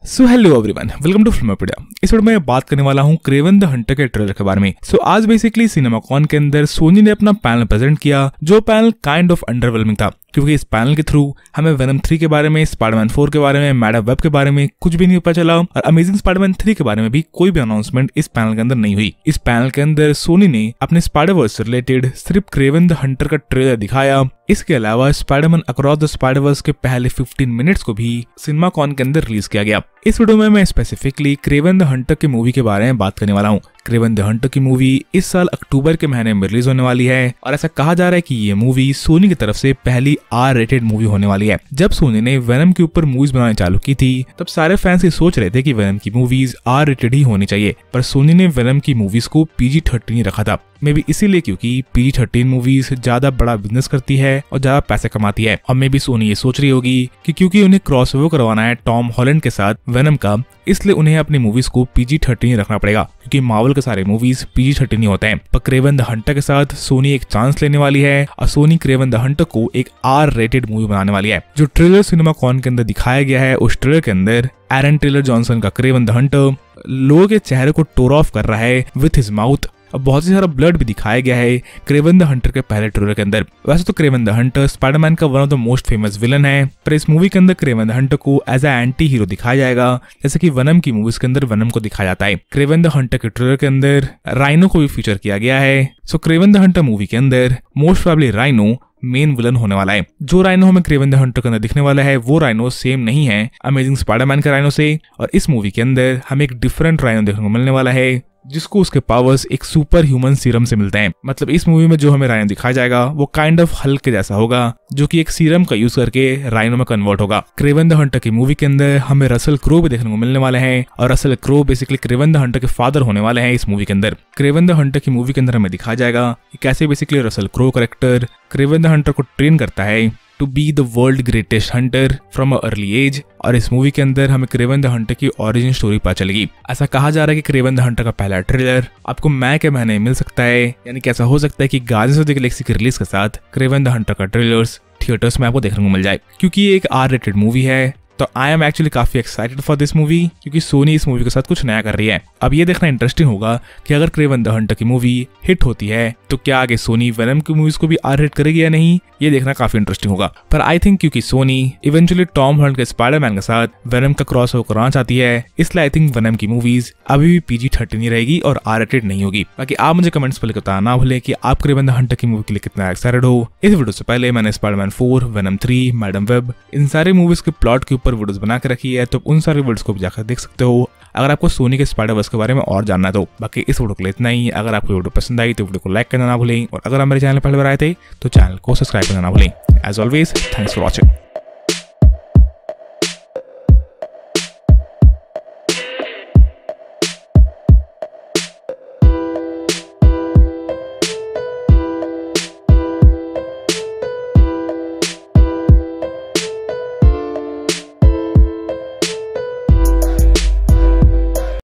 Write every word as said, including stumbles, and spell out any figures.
So hello everyone, welcome to Filmopedia. इस video में मैं बात करने वाला हूँ क्रेवन द हंटर के ट्रेलर के बारे में। सो so, आज बेसिकली सिनेमाकॉन के अंदर सोनी ने अपना पैनल प्रेजेंट किया, जो पैनल काइंड ऑफ अंडरवेलमिंग था, क्योंकि इस पैनल के थ्रू हमें वेनम थ्री के बारे में, स्पाइडरमैन फोर के बारे में, मैडम वेब के बारे में कुछ भी नहीं पता चला और अमेजिंग स्पाइडरमैन थ्री के बारे में भी कोई भी अनाउंसमेंट इस पैनल के अंदर नहीं हुई। इस पैनल के अंदर सोनी ने अपने स्पाइडरवर्स से रिलेटेड सिर्फ क्रेवन द हंटर का ट्रेलर दिखाया। इसके अलावा स्पाइडरमैन अक्रॉस द स्पाइडरवर्स के पहले पंद्रह मिनट्स को भी सिनेमाकॉन के अंदर रिलीज किया गया। इस वीडियो में मैं स्पेसिफिकली क्रेवन द हंटर की मूवी के बारे में बात करने वाला हूँ। क्रेवन द हंटर की मूवी इस साल अक्टूबर के महीने में रिलीज होने वाली है और ऐसा कहा जा रहा है कि ये मूवी सोनी की तरफ से पहली आर रेटेड मूवी होने वाली है। जब सोनी ने वेनम के ऊपर मूवीज बनाने चालू की थी, तब सारे फैंस ये सोच रहे थे कि वेनम की मूवीज आर रेटेड ही होनी चाहिए, पर सोनी ने वेनम की मूवीज को पीजी थर्टीन रखा था। मे बी इसीलिए क्योंकि पीजी थर्टीन मूवीज ज्यादा बड़ा बिजनेस करती है और ज्यादा पैसे कमाती है। और मे बी सोनी ये सोच रही होगी कि क्योंकि उन्हें क्रॉसओवर करवाना है टॉम हॉलैंड के साथ वेनम का, इसलिए उन्हें अपनी मूवीज को पीजी थर्टीन रखना पड़ेगा, क्योंकि मार्वल के सारे मूवीज पीजी थर्टीन ही होते हैं। पर क्रेवन द हंटर के साथ सोनी एक चांस लेने वाली है और सोनी क्रेवन द हंटर को एक आर रेटेड मूवी बनाने वाली है। जो ट्रेलर सिनेमाकॉन के अंदर दिखाया गया है, उस ट्रेलर के अंदर एरन टेलर जॉनसन का क्रेवन द हंटर लोगों के चेहरे को टोर ऑफ कर रहा है विथ हिज माउथ। अब बहुत ही सारा ब्लड भी दिखाया गया है क्रेवन द हंटर के पहले ट्रेलर के अंदर। वैसे तो क्रेवन द हंटर स्पाइडरमैन का one of the most famous villain है, पर इस मूवी के अंदर क्रेवन द हंटर को एज अ एंटी हीरो दिखाया जाएगा, जैसे कि वनम की मूवीज के अंदर वनम को दिखाया जाता है। क्रेवन द हंटर के ट्रेलर के अंदर राइनो को भी फीचर किया गया है। So Kraven the Hunter movie के अंदर most probably Rhino main villain होने वाला है। जो राइनो हमें क्रेवन द हंटर के अंदर दिखने वाला है, वो राइनो सेम नहीं है अमेजिंग स्पाइडरमैन के राइनो से, और इस मूवी के अंदर हमें एक डिफरेंट राइनो देखने को मिलने वाला है, जिसको उसके पावर्स एक सुपर ह्यूमन सीरम से मिलते हैं। मतलब इस मूवी में जो हमें राइनो दिखाया जाएगा वो काइंड ऑफ हल्क के जैसा होगा, जो कि एक सीरम का यूज करके राइनो में कन्वर्ट होगा। क्रेवन द हंटर की मूवी के अंदर हमें रसल क्रो भी देखने को मिलने वाले हैं, और Russell Crowe basically Kraven the Hunter के फादर होने वाले हैं इस मूवी के अंदर। क्रेवन द हंटर की मूवी के अंदर हमें दिखाया जाएगा कि कैसे basically Russell Crowe character Kraven the Hunter को ट्रेन करता है to be the world greatest hunter from a early age. और इस मूवी के अंदर हमें क्रेवन द हंटर की ओरिजिन स्टोरी पता चलेगी। ऐसा कहा जा रहा है कि क्रेवन द हंटर का पहला ट्रेलर आपको मई के महीने मिल सकता है, यानी कि ऐसा हो सकता है कि गार्डियंस ऑफ द गैलेक्सी की रिलीज के साथ क्रेवन द हंटर का ट्रेलर्स थिएटर्स में आपको देखने को मिल जाए। क्योंकि ये एक आर रेटेड मूवी है, तो आई एम एक्चुअली काफी एक्साइटेड फॉर दिस मूवी, क्योंकि सोनी इस मूवी के साथ कुछ नया कर रही है। अब ये देखना इंटरेस्टिंग होगा कि अगर क्रेवन द हंटर की मूवी हिट होती है तो क्या आगे सोनी वेनम की मूवीज को भी आर रेट करेगी या नहीं, ये देखना काफी इंटरेस्टिंग होगा। पर आई थिंक क्योंकि सोनी इवेंचुअली टॉम हॉलैंड के स्पाइडरमैन के साथ वेनम का क्रॉस ओवर कराना चाहती है, इसलिए आई थिंक वेनम की मूवीज अभी भी पीजी थर्टीन ही रहेगी और आर रेटेड नहीं होगी। बाकी आप मुझे कमेंट्स पर बताना ना भूले कि आप क्रेवन द हंटर की मूवी के लिए कितना एक्साइटेड हो। इस वीडियो से पहले मैंने Spiderman four, Venom three, Madame Web, इन सारे मूवीज के प्लॉट के ऊपर वीडियोस बना के रखी है, तो उन सारे वीडियोस को भी जाकर देख सकते हो अगर आपको सोनी के स्पाइडरवर्स के बारे में और जानना है तो। बाकी इस वीडियो के लिए इतना ही। अगर आपको वीडियो पसंद आई तो वीडियो को लाइक करना ना भूलें, और अगर आप मेरे चैनल पर पहले बार आए थे तो चैनल को सब्सक्राइब करना ना भूलें। As always, thanks for watching.